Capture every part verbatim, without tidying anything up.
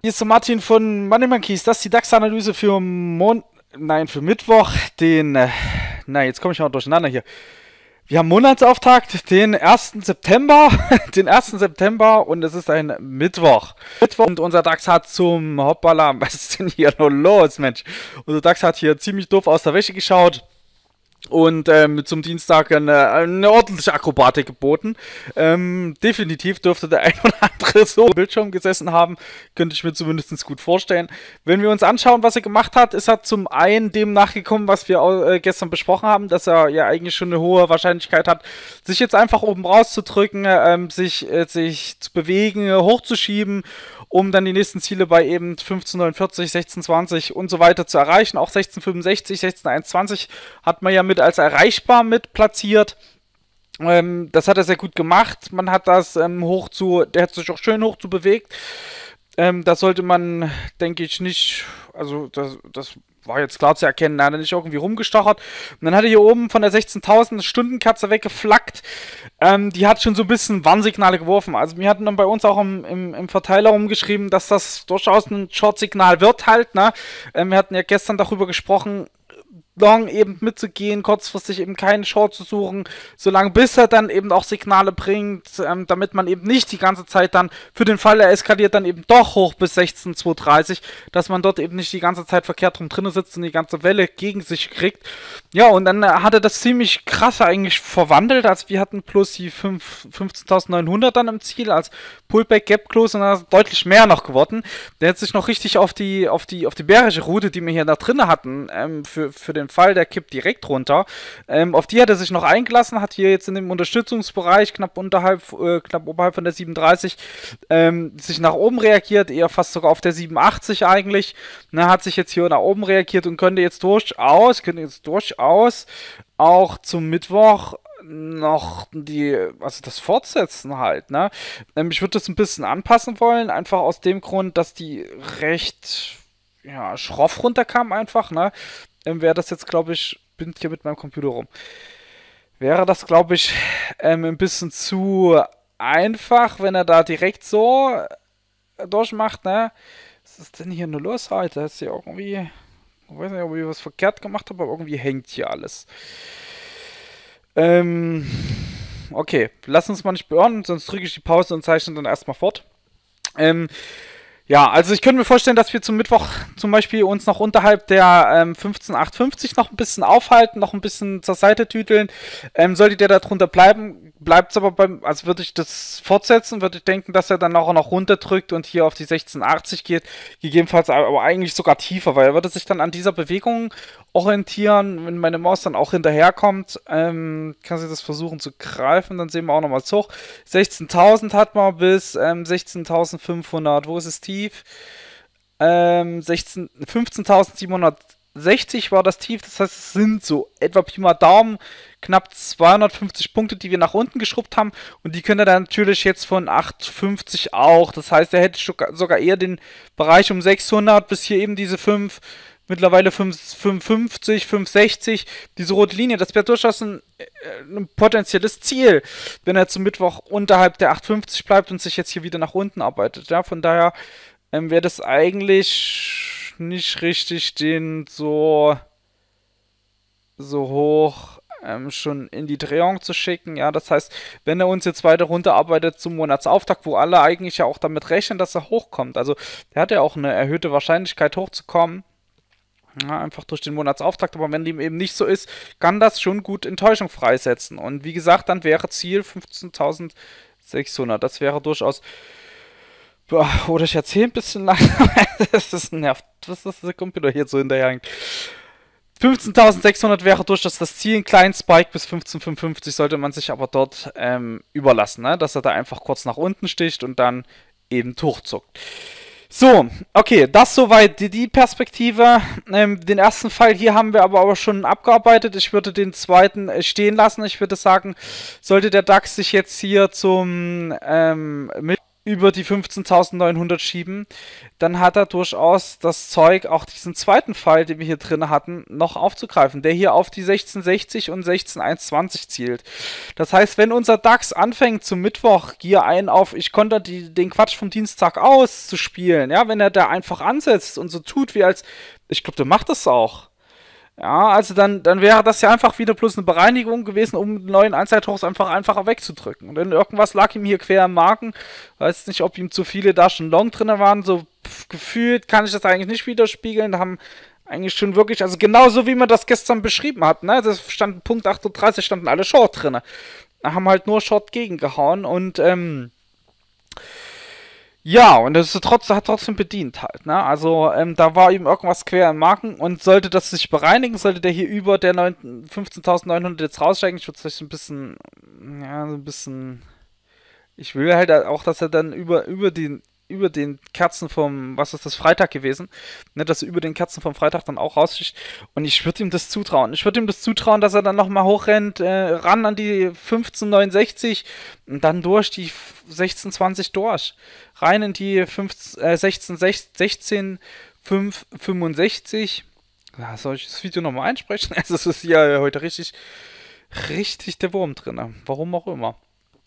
Hier ist der Martin von Money Monkeys. Das ist die DAX-Analyse für Mon Nein, für Mittwoch, den... Äh, na, jetzt komme ich mal durcheinander hier. Wir haben Monatsauftakt, den ersten September, den ersten September und es ist ein Mittwoch. Mittwoch und unser DAX hat zum Hoppala, was ist denn hier nur los, Mensch? Unser DAX hat hier ziemlich doof aus der Wäsche geschaut. Und ähm, zum Dienstag eine, eine ordentliche Akrobatik geboten. Ähm, definitiv dürfte der ein oder andere so im Bildschirm gesessen haben. Könnte ich mir zumindest gut vorstellen. Wenn wir uns anschauen, was er gemacht hat, ist er zum einen dem nachgekommen, was wir äh, gestern besprochen haben, dass er ja eigentlich schon eine hohe Wahrscheinlichkeit hat, sich jetzt einfach oben rauszudrücken, ähm, sich, äh, sich zu bewegen, hochzuschieben, um dann die nächsten Ziele bei eben fünfzehn neunundvierzig, sechzehn zwanzig und so weiter zu erreichen. Auch sechzehn fünfundsechzig, sechzehn einundzwanzig hat man ja mit als erreichbar mit platziert. Ähm, das hat er sehr gut gemacht. Man hat das ähm, hoch zu, der hat sich auch schön hoch zu bewegt. Ähm, da sollte man, denke ich, nicht, also das, das war jetzt klar zu erkennen, da hat er nicht irgendwie rumgestochert. Und dann hat er hier oben von der sechzehntausend Stundenkatze weggeflackt. Ähm, die hat schon so ein bisschen Warnsignale geworfen. Also wir hatten dann bei uns auch im, im, im Verteiler rumgeschrieben, dass das durchaus ein Short-Signal wird halt, ne? Ähm, wir hatten ja gestern darüber gesprochen, Long eben mitzugehen, kurzfristig eben keinen Short zu suchen, solange bis er dann eben auch Signale bringt, ähm, damit man eben nicht die ganze Zeit dann, für den Fall er eskaliert dann eben doch hoch bis sechzehn zweihundertdreißig, dass man dort eben nicht die ganze Zeit verkehrt rum drinne sitzt und die ganze Welle gegen sich kriegt. Ja, und dann äh, hat er das ziemlich krass eigentlich verwandelt, also wir hatten plus die fünfzehntausendneunhundert dann im Ziel als Pullback Gap Close und dann ist deutlich mehr noch geworden. Der hat sich noch richtig auf die, auf die, auf die bärische Route, die wir hier da drinne hatten, ähm, für, für den Fall, der kippt direkt runter. Ähm, auf die hat er sich noch eingelassen, hat hier jetzt in dem Unterstützungsbereich knapp unterhalb, äh, knapp oberhalb von der siebenunddreißig ähm, sich nach oben reagiert, eher fast sogar auf der siebenundachtzig eigentlich. Ne, hat sich jetzt hier nach oben reagiert und könnte jetzt durchaus, könnte jetzt durchaus auch zum Mittwoch noch die, also das Fortsetzen halt, ne? Ähm, ich würde das ein bisschen anpassen wollen, einfach aus dem Grund, dass die recht, ja, schroff runterkam einfach, ne? Ähm, wäre das jetzt, glaube ich, bin hier mit meinem Computer rum, wäre das, glaube ich, ähm, ein bisschen zu einfach, wenn er da direkt so äh, durchmacht, ne? Was ist denn hier nur los heute? Ist hier irgendwie, ich weiß nicht, ob ich was verkehrt gemacht habe, aber irgendwie hängt hier alles. Ähm, okay, lass uns mal nicht beirren, sonst drücke ich die Pause und zeichne dann erstmal fort. Ähm, Ja, also ich könnte mir vorstellen, dass wir zum Mittwoch zum Beispiel uns noch unterhalb der ähm, fünfzehn achthundertfünfzig noch ein bisschen aufhalten, noch ein bisschen zur Seite tüteln. Ähm, sollte der da drunter bleiben, bleibt es aber beim, also würde ich das fortsetzen, würde ich denken, dass er dann auch noch runterdrückt und hier auf die sechzehn achtzig geht, gegebenenfalls aber eigentlich sogar tiefer, weil er würde sich dann an dieser Bewegung orientieren, wenn meine Maus dann auch hinterherkommt, ähm, kann sie das versuchen zu greifen, dann sehen wir auch nochmal hoch. sechzehntausend hat man bis ähm, sechzehntausendfünfhundert, wo ist es tief? Ähm, fünfzehntausendsiebenhundertsechzig war das Tief, das heißt, es sind so etwa Pi mal Daumen knapp zweihundertfünfzig Punkte, die wir nach unten geschrubbt haben und die können dann natürlich jetzt von acht fünfzig auch, das heißt, er hätte sogar eher den Bereich um sechshundert bis hier eben diese fünf, mittlerweile fünfhundertfünfzig, fünfhundertsechzig, diese rote Linie, das wäre durchaus ein, ein potenzielles Ziel, wenn er zum Mittwoch unterhalb der achthundertfünfzig bleibt und sich jetzt hier wieder nach unten arbeitet. Ja, von daher ähm, wäre das eigentlich nicht richtig, den so, so hoch ähm, schon in die Drehung zu schicken. Ja, das heißt, wenn er uns jetzt weiter runterarbeitet zum Monatsauftakt, wo alle eigentlich ja auch damit rechnen, dass er hochkommt, also der hat ja auch eine erhöhte Wahrscheinlichkeit hochzukommen, ja, einfach durch den Monatsauftakt, aber wenn dem eben nicht so ist, kann das schon gut Enttäuschung freisetzen. Und wie gesagt, dann wäre Ziel fünfzehntausendsechshundert. Das wäre durchaus. Boah, oder ich erzähle ein bisschen lang. Das ist nervt. Was ist das, der Computer hier so hinterherhängt? fünfzehntausendsechshundert wäre durchaus das Ziel. Einen kleinen Spike bis fünfzehntausendfünfundfünfzig sollte man sich aber dort ähm, überlassen, ne? Dass er da einfach kurz nach unten sticht und dann eben hochzuckt. So, okay, das soweit die, die Perspektive. Ähm, den ersten Fall hier haben wir aber, aber schon abgearbeitet. Ich würde den zweiten äh, stehen lassen. Ich würde sagen, sollte der DAX sich jetzt hier zum ähm, mit über die fünfzehntausendneunhundert schieben, dann hat er durchaus das Zeug, auch diesen zweiten Fall, den wir hier drin hatten, noch aufzugreifen, der hier auf die sechzehn sechzig und sechzehn hundertzwanzig zielt. Das heißt, wenn unser DAX anfängt zum Mittwoch hier einen auf, ich konnte die, den Quatsch vom Dienstag aus zu spielen, ja, wenn er da einfach ansetzt und so tut, wie als, ich glaube, der macht das auch. Ja, also dann, dann wäre das ja einfach wieder bloß eine Bereinigung gewesen, um den neuen Einzeithochs einfach einfacher wegzudrücken. Und dann irgendwas lag ihm hier quer im Magen. Weiß nicht, ob ihm zu viele da schon Long drin waren. So pff, gefühlt kann ich das eigentlich nicht widerspiegeln. Da haben eigentlich schon wirklich, also genauso wie man das gestern beschrieben hat, ne? Das stand Punkt achtunddreißig, standen alle Short drin. Da haben halt nur Short gegengehauen und, ähm, ja, und das ist trotzdem, hat trotzdem bedient halt, ne? Also, ähm, da war ihm irgendwas quer im Magen und sollte das sich bereinigen, sollte der hier über der fünfzehntausendneunhundert jetzt raussteigen. Ich würde es ein bisschen, ja, so ein bisschen, ich will halt auch, dass er dann über, über den, über den Kerzen vom, was ist das, Freitag gewesen, ne, dass er über den Kerzen vom Freitag dann auch raussticht. Und ich würde ihm das zutrauen. Ich würde ihm das zutrauen, dass er dann nochmal hochrennt, äh, ran an die fünfzehn neunundsechzig und dann durch die sechzehn zwanzig durch. Rein in die fünfzehn, äh, sechzehn sechzehn fünf fünfundsechzig. Ja, soll ich das Video nochmal einsprechen? Also es ist hier heute richtig, richtig der Wurm drin. Warum auch immer.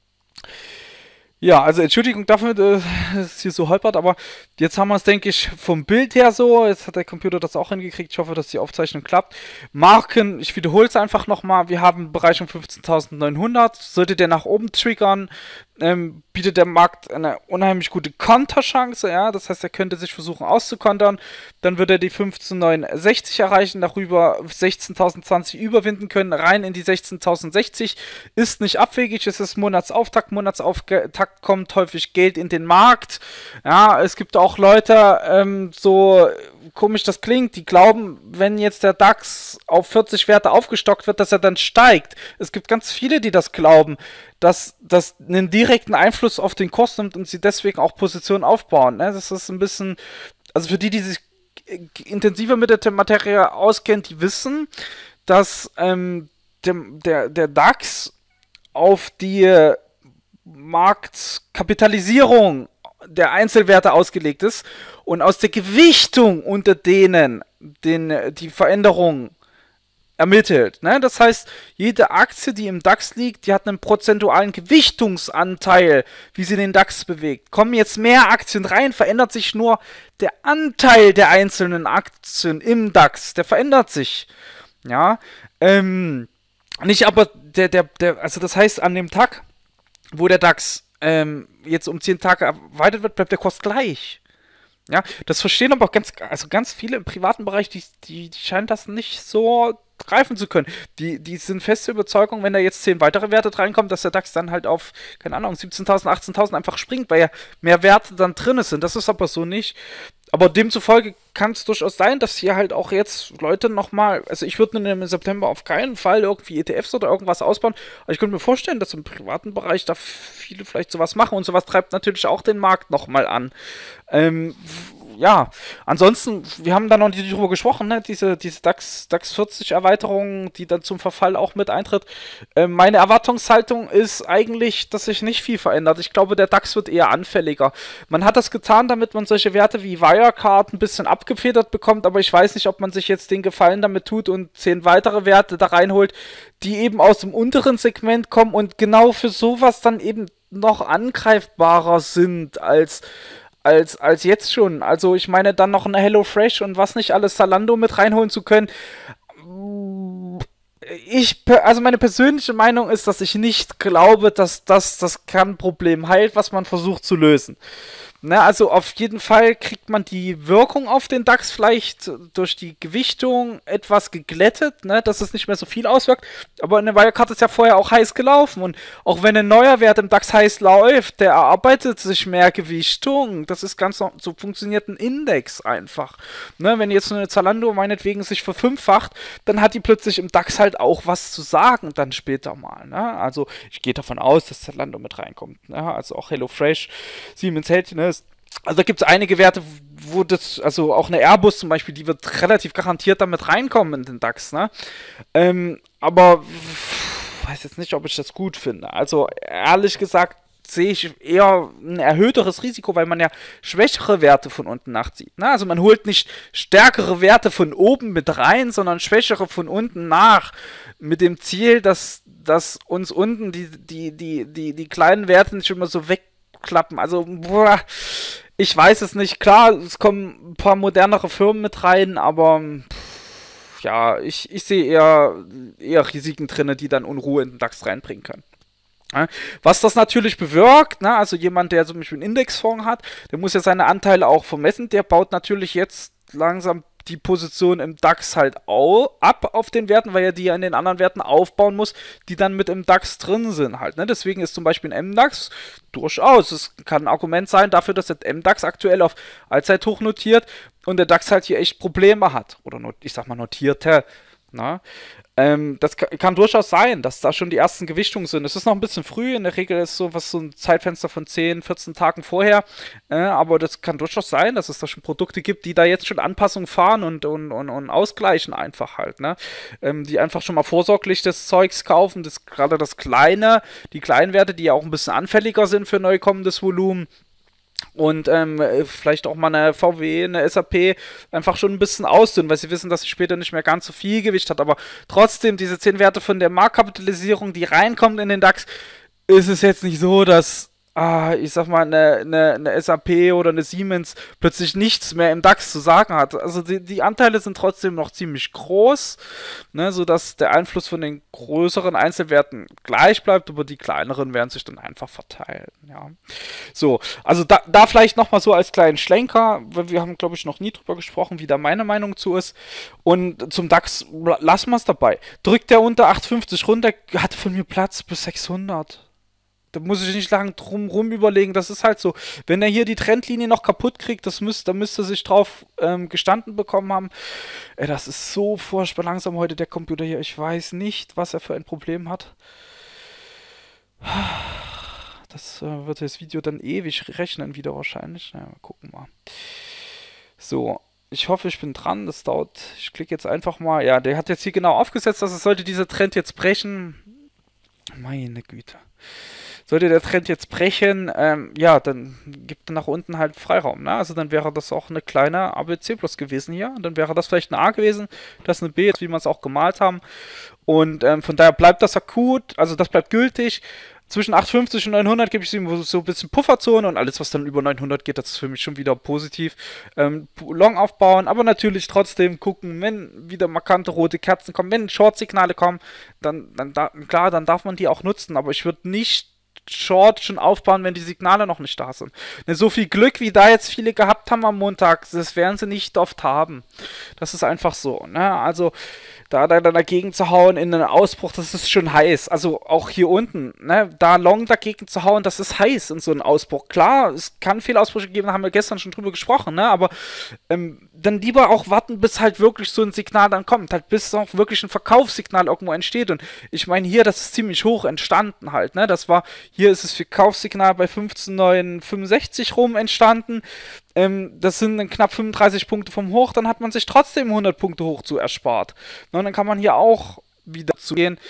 Ja, also Entschuldigung dafür, dass es hier so holpert, aber jetzt haben wir es, denke ich, vom Bild her so. Jetzt hat der Computer das auch hingekriegt. Ich hoffe, dass die Aufzeichnung klappt. Marken, ich wiederhole es einfach nochmal. Wir haben einen Bereich um fünfzehntausendneunhundert. Sollte der nach oben triggern, ähm, bietet der Markt eine unheimlich gute Konterchance. Ja? Das heißt, er könnte sich versuchen auszukontern. Dann würde er die fünfzehn neunundsechzig erreichen, darüber sechzehntausendzwanzig überwinden können, rein in die sechzehntausendsechzig. Ist nicht abwegig, es ist Monatsauftakt. Monatsauftakt kommt häufig Geld in den Markt. Ja, es gibt auch Leute, ähm, so komisch das klingt, die glauben, wenn jetzt der DAX auf vierzig Werte aufgestockt wird, dass er dann steigt. Es gibt ganz viele, die das glauben, dass das einen direkten Einfluss auf den Kurs nimmt und sie deswegen auch Positionen aufbauen. Ne? Das ist ein bisschen, also für die, die sich intensiver mit der Materie auskennen, die wissen, dass ähm, der, der, der DAX auf die Marktkapitalisierung der Einzelwerte ausgelegt ist und aus der Gewichtung unter denen den, die Veränderung ermittelt. Ne? Das heißt, jede Aktie, die im DAX liegt, die hat einen prozentualen Gewichtungsanteil, wie sie den DAX bewegt. Kommen jetzt mehr Aktien rein, verändert sich nur der Anteil der einzelnen Aktien im DAX. Der verändert sich. Ja, ähm, nicht aber der, der, der, also das heißt, an dem Tag, wo der DAX ähm, jetzt um zehn Tage erweitert wird, bleibt der Kurs gleich. Ja, das verstehen aber auch ganz, also ganz viele im privaten Bereich, die, die, die scheinen das nicht so greifen zu können. Die, die sind feste Überzeugung, wenn da jetzt zehn weitere Werte reinkommen, dass der DAX dann halt auf, keine Ahnung, siebzehntausend, achtzehntausend einfach springt, weil ja mehr Werte dann drin sind. Das ist aber so nicht. Aber demzufolge kann es durchaus sein, dass hier halt auch jetzt Leute nochmal, also ich würde im September auf keinen Fall irgendwie E T Fs oder irgendwas ausbauen, aber ich könnte mir vorstellen, dass im privaten Bereich da viele vielleicht sowas machen und sowas treibt natürlich auch den Markt nochmal an. Ähm, ja, ansonsten, wir haben da noch nicht drüber gesprochen, ne? diese, diese DAX, DAX vierzig Erweiterung, die dann zum Verfall auch mit eintritt. Äh, meine Erwartungshaltung ist eigentlich, dass sich nicht viel verändert. Ich glaube, der DAX wird eher anfälliger. Man hat das getan, damit man solche Werte wie Wirecard ein bisschen abgefedert bekommt, aber ich weiß nicht, ob man sich jetzt den Gefallen damit tut und zehn weitere Werte da reinholt, die eben aus dem unteren Segment kommen und genau für sowas dann eben noch angreifbarer sind als Als, als jetzt schon. Also ich meine, dann noch eine HelloFresh und was nicht alles, Zalando mit reinholen zu können. Ich, also meine persönliche Meinung ist, dass ich nicht glaube, dass das das Kernproblem heilt, was man versucht zu lösen. Ne, also auf jeden Fall kriegt man die Wirkung auf den DAX vielleicht durch die Gewichtung etwas geglättet, ne, dass es nicht mehr so viel auswirkt. Aber eine Wirecard ist ja vorher auch heiß gelaufen und auch wenn ein neuer Wert im DAX heiß läuft, der erarbeitet sich mehr Gewichtung. Das ist ganz so, so funktioniert ein Index einfach. Ne, wenn jetzt eine Zalando meinetwegen sich verfünffacht, dann hat die plötzlich im DAX halt auch was zu sagen dann später mal. Ne? Also ich gehe davon aus, dass Zalando mit reinkommt. Ne? Also auch HelloFresh, Siemens hält, ne? Also da gibt es einige Werte, wo das, also auch eine Airbus zum Beispiel, die wird relativ garantiert damit reinkommen in den DAX, ne? Ähm, aber weiß jetzt nicht, ob ich das gut finde. Also ehrlich gesagt sehe ich eher ein erhöhteres Risiko, weil man ja schwächere Werte von unten nachzieht. Ne? Also man holt nicht stärkere Werte von oben mit rein, sondern schwächere von unten nach. Mit dem Ziel, dass, dass uns unten die, die, die, die, die kleinen Werte nicht immer so wegklappen. Also, boah, ich weiß es nicht. Klar, es kommen ein paar modernere Firmen mit rein, aber pff, ja, ich, ich sehe eher, eher Risiken drin, die dann Unruhe in den DAX reinbringen können. Ja, was das natürlich bewirkt, ne, also jemand, der zum Beispiel einen Indexfonds hat, der muss ja seine Anteile auch vermessen, der baut natürlich jetzt langsam die Position im DAX halt au ab auf den Werten, weil er die ja in den anderen Werten aufbauen muss, die dann mit im DAX drin sind halt. Ne? Deswegen ist zum Beispiel ein M DAX durchaus, es kann ein Argument sein dafür, dass der M DAX aktuell auf Allzeithoch notiert und der DAX halt hier echt Probleme hat. Oder not, ich sag mal notierte. Na? Ähm, das kann, kann durchaus sein, dass da schon die ersten Gewichtungen sind. Es ist noch ein bisschen früh, in der Regel ist so was so ein Zeitfenster von zehn, vierzehn Tagen vorher, äh, aber das kann durchaus sein, dass es da schon Produkte gibt, die da jetzt schon Anpassungen fahren und, und, und, und ausgleichen einfach halt, ne? Ähm, die einfach schon mal vorsorglich das Zeugs kaufen, das, gerade das Kleine, die Kleinwerte, die ja auch ein bisschen anfälliger sind für neu kommendes Volumen. Und ähm, vielleicht auch mal eine V W, eine S A P einfach schon ein bisschen ausdünnen, weil sie wissen, dass sie später nicht mehr ganz so viel Gewicht hat. Aber trotzdem, diese zehn Werte von der Marktkapitalisierung, die reinkommen in den DAX, ist es jetzt nicht so, dass, ah, ich sag mal, eine, eine, eine S A P oder eine Siemens plötzlich nichts mehr im DAX zu sagen hat. Also die, die Anteile sind trotzdem noch ziemlich groß, ne, sodass der Einfluss von den größeren Einzelwerten gleich bleibt, aber die kleineren werden sich dann einfach verteilen. Ja. So, also da, da vielleicht nochmal so als kleinen Schlenker, weil wir haben, glaube ich, noch nie drüber gesprochen, wie da meine Meinung zu ist. Und zum DAX lassen wir es dabei. Drückt der unter acht fünfzig runter, hat von mir Platz bis sechshundert. Da muss ich nicht lange drum rum überlegen, das ist halt so. Wenn er hier die Trendlinie noch kaputt kriegt, das müsst, da müsste er sich drauf ähm, gestanden bekommen haben. Ey, das ist so furchtbar langsam heute, der Computer hier. Ich weiß nicht, was er für ein Problem hat. Das äh, wird das Video dann ewig rechnen wieder wahrscheinlich. Na, wir gucken mal. So, ich hoffe, ich bin dran. Das dauert, ich klicke jetzt einfach mal. Ja, der hat jetzt hier genau aufgesetzt, dass es sollte dieser Trend jetzt brechen. Meine Güte. Sollte der Trend jetzt brechen, ähm, ja, dann gibt er nach unten halt Freiraum, ne? Also dann wäre das auch eine kleine A B C plus gewesen hier. Und dann wäre das vielleicht eine A gewesen, das ist eine B, wie wir es auch gemalt haben. Und ähm, von daher bleibt das akut, also das bleibt gültig. Zwischen achthundertfünfzig und neunhundert gebe ich ihm so ein bisschen Pufferzone und alles, was dann über neunhundert geht, das ist für mich schon wieder positiv. Ähm, Long aufbauen, aber natürlich trotzdem gucken, wenn wieder markante rote Kerzen kommen, wenn Short-Signale kommen, dann, dann da, klar, dann darf man die auch nutzen, aber ich würde nicht Short schon aufbauen, wenn die Signale noch nicht da sind. Ne, so viel Glück, wie da jetzt viele gehabt haben am Montag, das werden sie nicht oft haben. Das ist einfach so, ne? Also da dann dagegen zu hauen in einen Ausbruch, das ist schon heiß. Also auch hier unten, ne? Da Long dagegen zu hauen, das ist heiß in so einem Ausbruch. Klar, es kann viele Ausbrüche geben, da haben wir gestern schon drüber gesprochen, ne? Aber ähm, dann lieber auch warten, bis halt wirklich so ein Signal dann kommt, halt bis auch wirklich ein Verkaufssignal irgendwo entsteht. Und ich meine hier, das ist ziemlich hoch entstanden halt, ne? Das war, hier ist das Verkaufssignal bei fünfzehn Komma neunhundertfünfundsechzig rum entstanden. Ähm, das sind dann knapp fünfunddreißig Punkte vom Hoch, dann hat man sich trotzdem hundert Punkte hoch zu erspart. Und dann kann man hier auch wieder zu gehen.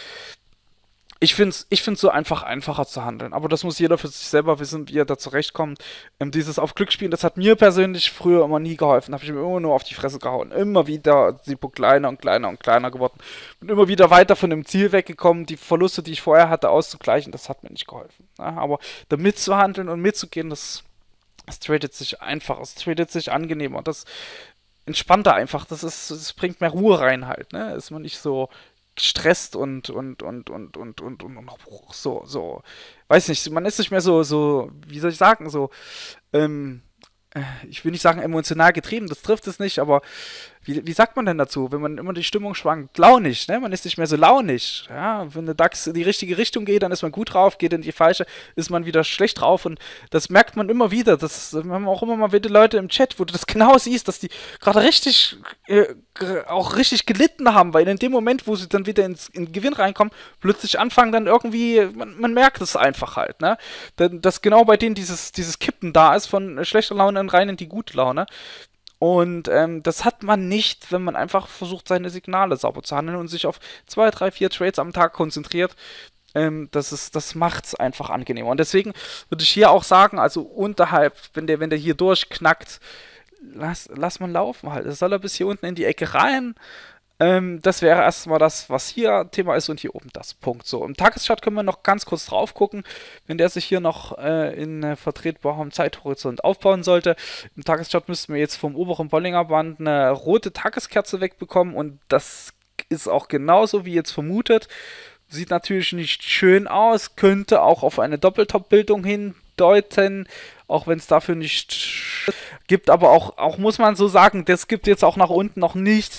Ich finde es ich find's so einfach einfacher zu handeln, aber das muss jeder für sich selber wissen, wie er da zurechtkommt. Ähm, dieses auf Glück spielen, das hat mir persönlich früher immer nie geholfen, habe ich mir immer nur auf die Fresse gehauen. Immer wieder die Sipo kleiner und kleiner und kleiner geworden und immer wieder weiter von dem Ziel weggekommen, die Verluste, die ich vorher hatte, auszugleichen, das hat mir nicht geholfen. Ja, aber da mitzuhandeln und mitzugehen, das, das tradet sich einfach, es tradet sich angenehmer, das entspannter einfach, das ist, das bringt mehr Ruhe rein halt, ne? Ist man nicht so gestresst und und und und und und und, und so so weiß nicht, man ist nicht mehr so so wie soll ich sagen, so ähm, ich will nicht sagen emotional getrieben, das trifft es nicht, aber wie, wie sagt man denn dazu, wenn man immer die Stimmung schwankt? Launig, ne? Man ist nicht mehr so launig. Ja? Wenn der DAX in die richtige Richtung geht, dann ist man gut drauf, geht in die falsche, ist man wieder schlecht drauf und das merkt man immer wieder. Das haben auch immer mal wieder Leute im Chat, wo du das genau siehst, dass die gerade richtig äh, auch richtig gelitten haben, weil in dem Moment, wo sie dann wieder ins, in den Gewinn reinkommen, plötzlich anfangen dann irgendwie, man, man merkt es einfach halt, ne? Dass genau bei denen dieses, dieses Kippen da ist, von schlechter Laune rein in die gute Laune. Und ähm, das hat man nicht, wenn man einfach versucht, seine Signale sauber zu handeln und sich auf zwei, drei, vier Trades am Tag konzentriert. Ähm, das ist, das macht's einfach angenehmer. Und deswegen würde ich hier auch sagen, also unterhalb, wenn der, wenn der hier durchknackt, lass, lass man laufen halt. Es soll er bis hier unten in die Ecke rein. Ähm, das wäre erstmal das, was hier Thema ist und hier oben das Punkt. So, im Tageschart können wir noch ganz kurz drauf gucken, wenn der sich hier noch äh, in äh, vertretbarem Zeithorizont aufbauen sollte. Im Tageschart müssten wir jetzt vom oberen Bollinger Band eine rote Tageskerze wegbekommen und das ist auch genauso wie jetzt vermutet. Sieht natürlich nicht schön aus, könnte auch auf eine Doppeltop-Bildung hindeuten, auch wenn es dafür nicht gibt, aber auch, auch muss man so sagen, das gibt jetzt auch nach unten noch nicht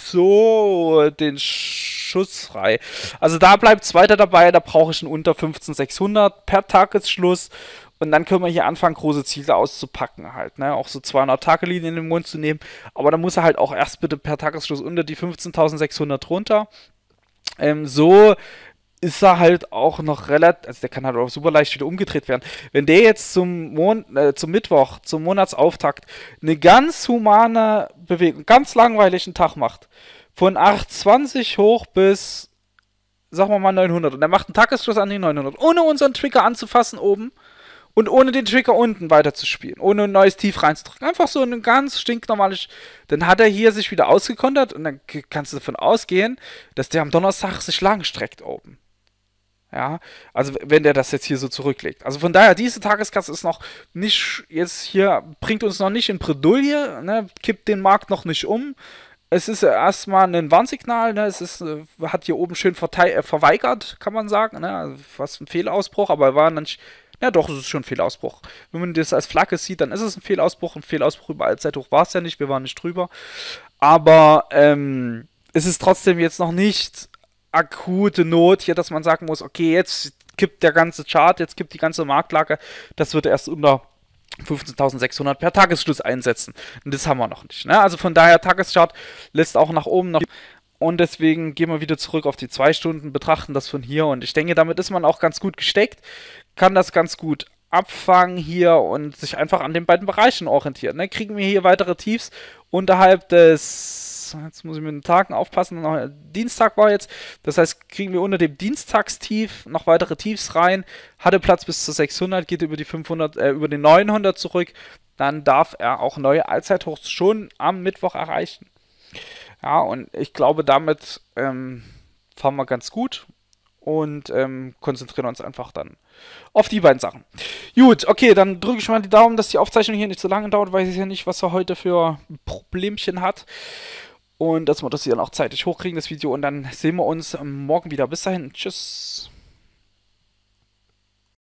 so den Schuss frei. Also da bleibt es weiter dabei, da brauche ich einen unter fünfzehntausendsechshundert per Tagesschluss und dann können wir hier anfangen, große Ziele auszupacken halt, ne, auch so zweihundert-Tage-Linien in den Mund zu nehmen, aber da muss er halt auch erst bitte per Tagesschluss unter die fünfzehntausendsechshundert runter. Ähm, so ist er halt auch noch relativ, also der kann halt auch super leicht wieder umgedreht werden. Wenn der jetzt zum, Mon äh, zum Mittwoch, zum Monatsauftakt, eine ganz humane Bewegung, ganz langweiligen Tag macht, von achthundertzwanzig hoch bis, sagen wir mal, neunhundert, und er macht einen Tagesschluss an die neunhundert, ohne unseren Trigger anzufassen oben und ohne den Trigger unten weiterzuspielen, ohne ein neues Tief reinzudrücken, einfach so ein ganz stinknormales, dann hat er hier sich wieder ausgekontert und dann kannst du davon ausgehen, dass der am Donnerstag sich lang streckt oben. Ja, also wenn der das jetzt hier so zurücklegt. Also von daher, diese Tageskasse ist noch nicht, jetzt hier, bringt uns noch nicht in Bredouille, ne, kippt den Markt noch nicht um. Es ist ja erstmal ein Warnsignal, ne, es ist, äh, hat hier oben schön äh, verweigert, kann man sagen, ne, also fast ein Fehlausbruch, aber war dann nicht, ja doch, es ist schon ein Fehlausbruch. Wenn man das als Flagge sieht, dann ist es ein Fehlausbruch, ein Fehlausbruch über Allzeithoch war es ja nicht, wir waren nicht drüber. Aber, ähm, es ist trotzdem jetzt noch nicht akute Not hier, dass man sagen muss, okay, jetzt kippt der ganze Chart, jetzt kippt die ganze Marktlage, das wird erst unter fünfzehntausendsechshundert per Tagesschluss einsetzen. Und das haben wir noch nicht. Ne? Also von daher, Tageschart lässt auch nach oben noch. Und deswegen gehen wir wieder zurück auf die zwei Stunden, betrachten das von hier. Und ich denke, damit ist man auch ganz gut gesteckt, kann das ganz gut abfangen hier und sich einfach an den beiden Bereichen orientieren. Ne? Kriegen wir hier weitere Tiefs unterhalb des, jetzt muss ich mit den Tagen aufpassen, noch, Dienstag war jetzt, das heißt, kriegen wir unter dem Dienstagstief noch weitere Tiefs rein, hatte Platz bis zu sechshundert, geht über die fünfhundert, äh, über den neunhundert zurück, dann darf er auch neue Allzeithochs schon am Mittwoch erreichen. Ja, und ich glaube, damit ähm, fahren wir ganz gut und ähm, konzentrieren uns einfach dann auf die beiden Sachen. Gut, okay, dann drücke ich mal die Daumen, dass die Aufzeichnung hier nicht so lange dauert, weiß ich ja nicht, was er heute für Problemchen hat. Und dass wir das hier noch zeitig hochkriegen, das Video. Und dann sehen wir uns morgen wieder. Bis dahin, tschüss.